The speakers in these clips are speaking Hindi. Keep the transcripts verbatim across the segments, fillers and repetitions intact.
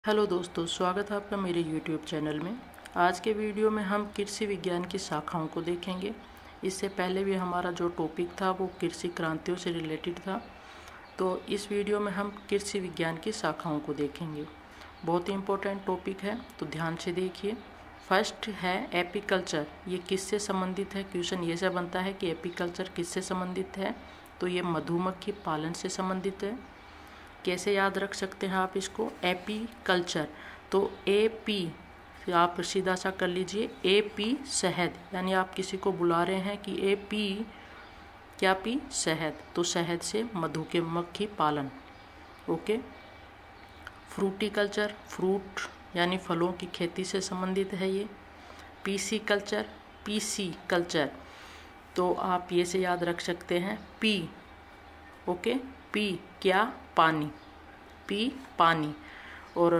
हेलो दोस्तों, स्वागत है आपका मेरे यूट्यूब चैनल में। आज के वीडियो में हम कृषि विज्ञान की शाखाओं को देखेंगे। इससे पहले भी हमारा जो टॉपिक था वो कृषि क्रांतियों से रिलेटेड था, तो इस वीडियो में हम कृषि विज्ञान की शाखाओं को देखेंगे। बहुत ही इम्पोर्टेंट टॉपिक है, तो ध्यान से देखिए। फर्स्ट है एपीकल्चर। ये किससे संबंधित है? क्वेश्चन ये से बनता है कि एपीकल्चर किससे संबंधित है, तो ये मधुमक्खी पालन से संबंधित है। कैसे याद रख सकते हैं आप इसको? एपीकल्चर, तो ए पी आप सीधा सा कर लीजिए, ए पी शहद, यानी आप किसी को बुला रहे हैं कि ए पी क्या पी? शहद, तो शहद से मधु के मक्खी पालन। ओके। फ्रूटिकल्चर, फ्रूट यानी फलों की खेती से संबंधित है ये। पीसी कल्चर, पीसी कल्चर, तो आप ये से याद रख सकते हैं पी। ओके, पी क्या? पानी, पी पानी। और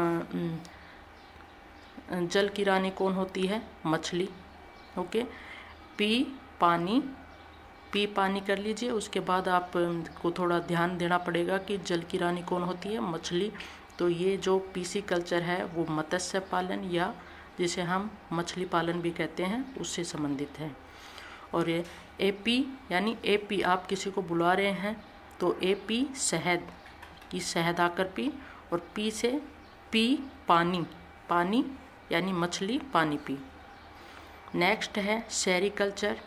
जल की रानी कौन होती है? मछली। ओके, पी पानी, पी पानी कर लीजिए। उसके बाद आपको थोड़ा ध्यान देना पड़ेगा कि जल की रानी कौन होती है? मछली। तो ये जो पीसी कल्चर है वो मत्स्य पालन या जिसे हम मछली पालन भी कहते हैं उससे संबंधित है। और ये एपी यानी एपी आप किसी को बुला रहे हैं तो ए पी शहद की शहद आकर पी, और पी से पी पानी, पानी यानी मछली पानी पी। नेक्स्ट है सेरिकल्चर।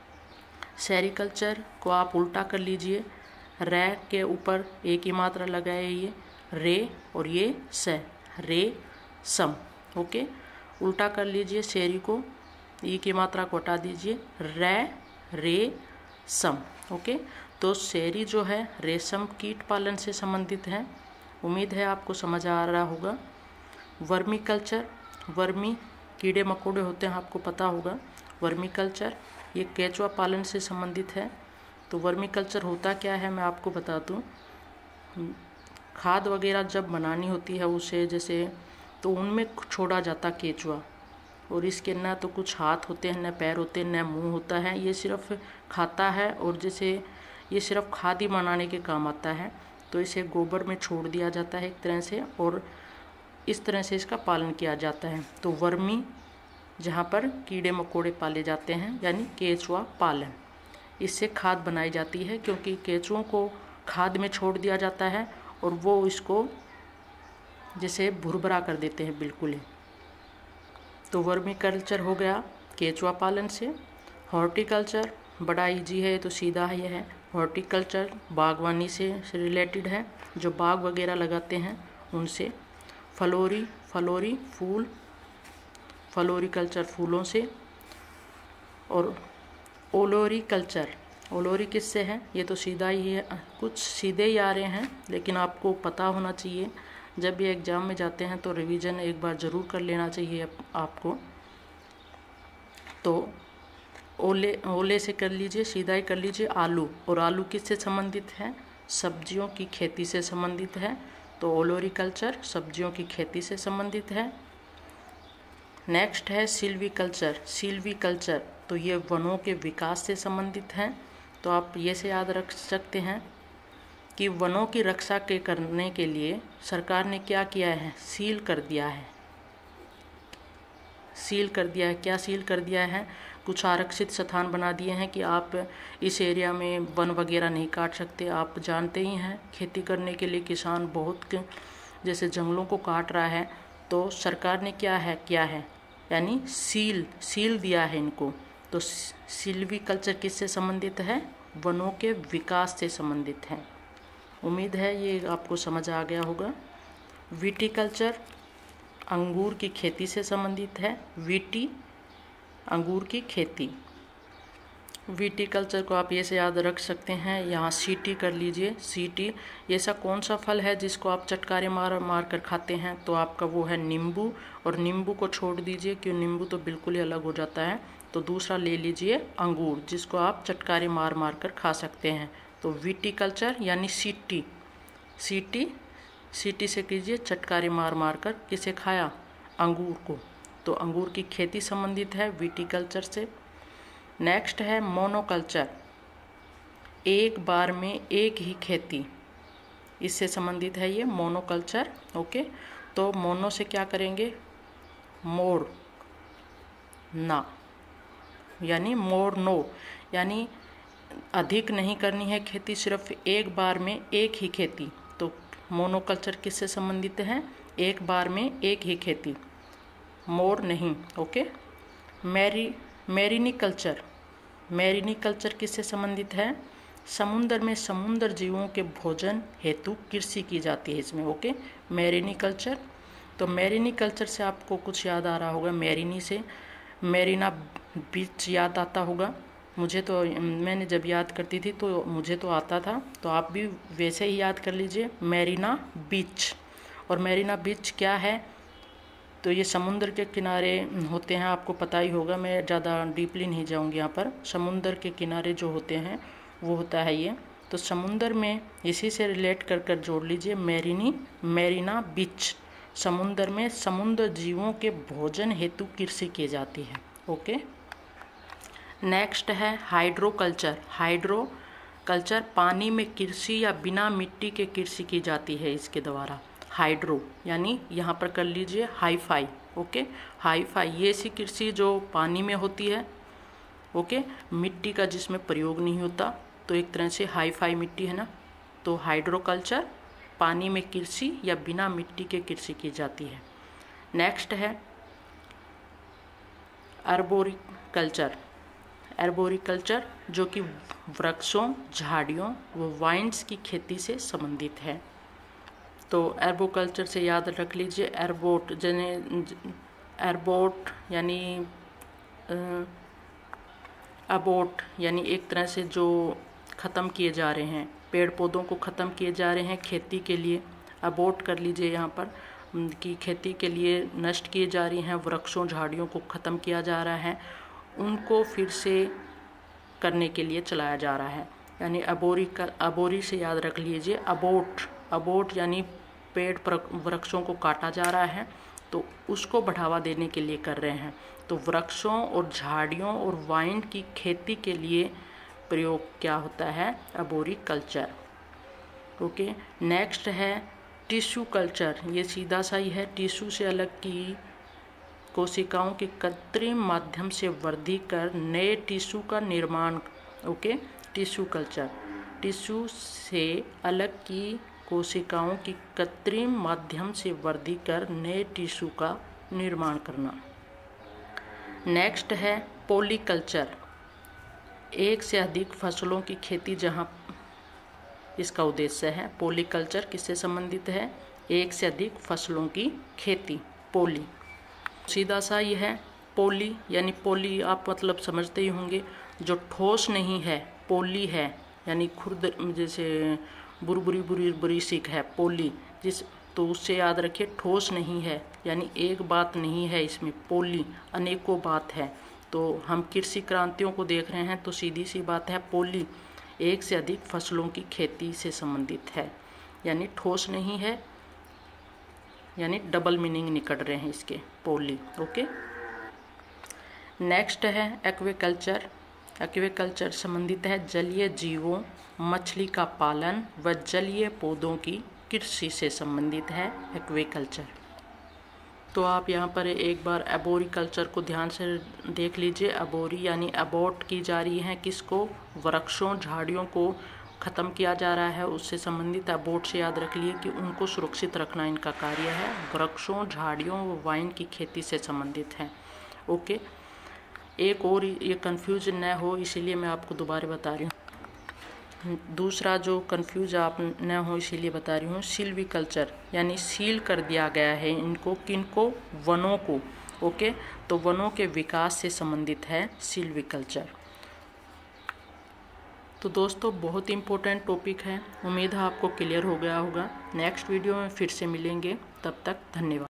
सेरिकल्चर को आप उल्टा कर लीजिए, रे के ऊपर एक ही मात्रा लगाए, ये रे और ये से, रे सम। ओके, उल्टा कर लीजिए सेरी को, ई की मात्रा को हटा दीजिए, रे रे सम। ओके, तो सेरी जो है रेशम कीट पालन से संबंधित है। उम्मीद है आपको समझ आ रहा होगा। वर्मी कल्चर, वर्मी कीड़े मकोड़े होते हैं, आपको पता होगा। वर्मी कल्चर ये केचुआ पालन से संबंधित है। तो वर्मी कल्चर होता क्या है मैं आपको बता दूँ। खाद वगैरह जब बनानी होती है उसे, जैसे तो उनमें छोड़ा जाता केचुआ, और इसके न तो कुछ हाथ होते हैं, न पैर होते हैं, न मुंह होता है। ये सिर्फ खाता है, और जैसे ये सिर्फ खाद ही बनाने के काम आता है। तो इसे गोबर में छोड़ दिया जाता है एक तरह से, और इस तरह से इसका पालन किया जाता है। तो वर्मी जहाँ पर कीड़े मकोड़े पाले जाते हैं यानी केचुआ पालन, इससे खाद बनाई जाती है, क्योंकि केचुओं को खाद में छोड़ दिया जाता है और वो इसको जैसे भुरभुरा कर देते हैं बिल्कुल ही। तो वर्मी कल्चर हो गया केचुआ पालन से। हॉर्टिकल्चर बड़ा इजी है, तो सीधा ही है। हॉर्टिकल्चर बागवानी से रिलेटेड है, जो बाग वगैरह लगाते हैं उनसे। फलोरी, फलोरी फूल, फलोरिकल्चर फूलों से। और ओलोरी कल्चर, ओलोरी किससे है? ये तो सीधा ही है, कुछ सीधे ही आ रहे हैं, लेकिन आपको पता होना चाहिए। जब भी एग्ज़ाम में जाते हैं तो रिवीजन एक बार ज़रूर कर लेना चाहिए आपको। तो ओले ओले से कर लीजिए, सीधा ही कर लीजिए आलू। और आलू किससे संबंधित है? सब्जियों की खेती से संबंधित है। तो ओलोरिकल्चर सब्जियों की खेती से संबंधित है। नेक्स्ट है सिल्वीकल्चर। सिल्वीकल्चर तो ये वनों के विकास से संबंधित है। तो आप ये से याद रख सकते हैं कि वनों की रक्षा के करने के लिए सरकार ने क्या किया है? सील कर दिया है, सील कर दिया है। क्या सील कर दिया है? कुछ आरक्षित स्थान बना दिए हैं कि आप इस एरिया में वन वगैरह नहीं काट सकते। आप जानते ही हैं खेती करने के लिए किसान बहुत जैसे जंगलों को काट रहा है, तो सरकार ने क्या है किया है, यानी सील सील दिया है इनको। तो सिल्वीकल्चर किससे संबंधित है? वनों के विकास से संबंधित है। उम्मीद है ये आपको समझ आ गया होगा। विटीकल्चर अंगूर की खेती से संबंधित है। वीटी अंगूर की खेती। विटीकल्चर को आप ये से याद रख सकते हैं, यहाँ सीटी कर लीजिए। सीटी ऐसा कौन सा फल है जिसको आप चटकारे मार मार कर खाते हैं? तो आपका वो है नींबू। और नींबू को छोड़ दीजिए, क्यों नींबू तो बिल्कुल ही अलग हो जाता है। तो दूसरा ले लीजिए अंगूर, जिसको आप चटकारे मार मार कर खा सकते हैं। तो विटीकल्चर यानी सीटी, सीटी सीटी से कीजिए चटकारे मार मार कर। किसे खाया? अंगूर को। तो अंगूर की खेती संबंधित है विटीकल्चर से। नेक्स्ट है मोनोकल्चर, एक बार में एक ही खेती, इससे संबंधित है ये मोनोकल्चर। ओके, तो मोनो से क्या करेंगे, मोर ना, यानी मोर नो, यानी अधिक नहीं करनी है खेती, सिर्फ एक बार में एक ही खेती। तो मोनोकल्चर किससे संबंधित है, एक बार में एक ही खेती, मोर नहीं। ओके। मैरी मैरिनिकल्चर मैरिनिकल्चर किससे संबंधित है, समुद्र में समुद्र जीवों के भोजन हेतु कृषि की जाती है इसमें। Okay, mariculture. तो मैरिनिकल्चर से आपको कुछ याद आ रहा होगा, मैरिनी से मैरीना बीच याद आता होगा। मुझे तो, मैंने जब याद करती थी तो मुझे तो आता था, तो आप भी वैसे ही याद कर लीजिए, मैरीना बीच। और मैरीना बीच क्या है, तो ये समुद्र के किनारे होते हैं, आपको पता ही होगा, मैं ज़्यादा डीपली नहीं जाऊंगी यहाँ पर। समुद्र के किनारे जो होते हैं वो होता है ये। तो समुद्र में इसी से रिलेट कर कर जोड़ लीजिए, मैरिनी मैरीना बीच, समुद्र में समुद्र जीवों के भोजन हेतु कृषि की जाती है। ओके। नेक्स्ट है हाइड्रोकल्चर। हाइड्रोकल्चर पानी में कृषि या बिना मिट्टी के कृषि की जाती है इसके द्वारा। हाइड्रो यानी यहाँ पर कर लीजिए hi fi. Okay, hi fi ये ऐसी कृषि जो पानी में होती है। ओके, मिट्टी का जिसमें प्रयोग नहीं होता, तो एक तरह से हाई फाई मिट्टी है ना। तो हाइड्रोकल्चर पानी में कृषि या बिना मिट्टी के कृषि की जाती है। नेक्स्ट है अर्बोरिकल्चर। अर्बोरिकल्चर जो कि वृक्षों, झाड़ियों व वाइन्स की खेती से संबंधित है। तो एर्बोकल्चर से याद रख लीजिए, एर्बोट जने एर्बोट यानी अबोट, यानी एक तरह से जो ख़त्म किए जा रहे हैं, पेड़ पौधों को ख़त्म किए जा रहे हैं खेती के लिए। अबोट कर लीजिए यहाँ पर कि खेती के लिए नष्ट किए जा रही हैं, वृक्षों झाड़ियों को ख़त्म किया जा रहा है, उनको फिर से करने के लिए चलाया जा रहा है। यानी अबोरी का अबोरी से याद रख लीजिए, अबोट अबोट यानी पेड़ वृक्षों को काटा जा रहा है, तो उसको बढ़ावा देने के लिए कर रहे हैं। तो वृक्षों और झाड़ियों और वाइन की खेती के लिए प्रयोग क्या होता है, अबोरी कल्चर। ओके। नेक्स्ट है टिश्यू कल्चर। ये सीधा सा ही है, टिश्यू से अलग की कोशिकाओं के कृत्रिम माध्यम से वृद्धि कर नए टिश्यू का निर्माण। ओके, टिश्यू कल्चर, टिश्यू से अलग की कोशिकाओं की कृत्रिम माध्यम से वृद्धि कर नए टिश्यू का निर्माण करना। नेक्स्ट है पॉलीकल्चर। एक से अधिक फसलों की खेती जहां इसका उद्देश्य है। पॉलीकल्चर किससे संबंधित है, एक से अधिक फसलों की खेती। पॉली सीधा सा ये है, पॉली यानी पॉली आप मतलब समझते ही होंगे, जो ठोस नहीं है, पॉली है यानी खुर्द, जैसे बुरी बुरी बुरी सीख है पॉली, जिस तो उससे याद रखिए ठोस नहीं है, यानी एक बात नहीं है इसमें, पॉली अनेकों बात है। तो हम कृषि क्रांतियों को देख रहे हैं, तो सीधी सी बात है पॉली एक से अधिक फसलों की खेती से संबंधित है, यानी ठोस नहीं है, यानी डबल मीनिंग निकल रहे हैं इसके, पॉली। ओके। नेक्स्ट है एक्वेकल्चर। एक्वेकल्चर संबंधित है जलीय जीवों, मछली का पालन व जलीय पौधों की कृषि से संबंधित है एक्वेकल्चर। तो आप यहाँ पर एक बार एबोरिकल्चर को ध्यान से देख लीजिए। अबोरी यानी अबोट की जा रही है किसको, वृक्षों झाड़ियों को ख़त्म किया जा रहा है, उससे संबंधित अबोट से याद रख लिए कि उनको सुरक्षित रखना इनका कार्य है। वृक्षों झाड़ियों व वाइन की खेती से संबंधित है। ओके, एक और ये कंफ्यूज न हो इसीलिए मैं आपको दोबारा बता रही हूँ। दूसरा जो कंफ्यूज आप न हो इसीलिए बता रही हूँ, सिल्वीकल्चर यानी सील कर दिया गया है इनको, किनको, वनों को। ओके, तो वनों के विकास से संबंधित है सिल्वीकल्चर। तो दोस्तों बहुत इम्पोर्टेंट टॉपिक है, उम्मीद है आपको क्लियर हो गया होगा। नेक्स्ट वीडियो में फिर से मिलेंगे, तब तक धन्यवाद।